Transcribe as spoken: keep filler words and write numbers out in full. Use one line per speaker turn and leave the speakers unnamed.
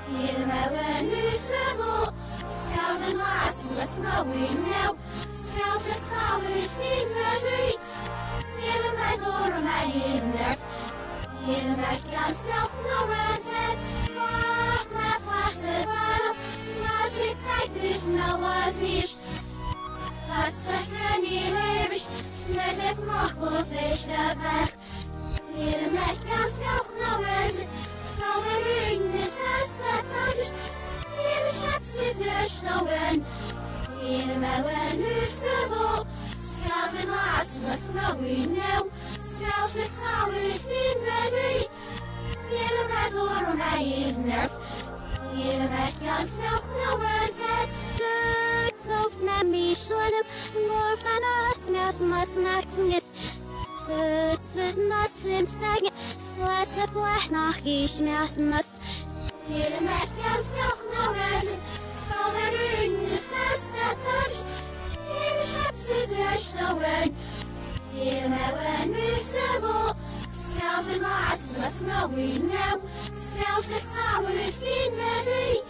Ilmewen uitselo, zelden laatste snauwen nou, zelfs het zou eens niet meer doen. Ilme door mij in nerf, ilme kan snel knoren zijn, wat maar vast het wel, als ik kijk dus nou was is. Wat ze niet levens, snel het makkelijk is de weg. Ilme kan snel knoren zijn. Schouwen is het als hier schepsis er schouwen. Hier mewen uitselo, zelfs laatst was nou nou, zelfs het zou eens niet meer doen. Hier met door mij in nerf, hier met kan snel knowen zijn. Stuk zoekt naar mij schoenen, maar van het meest maar snacks niet. Stuk zit naar sint tegen. Was het blijft nog iets meer. Hele merk kan snel genomen zijn. Zal er u de snelste tas. Hele schepsis er schouwen. Hele mewen uitselo. Zelfs de maas was nou weer nou. Zelfs het zou eens niet meer doen.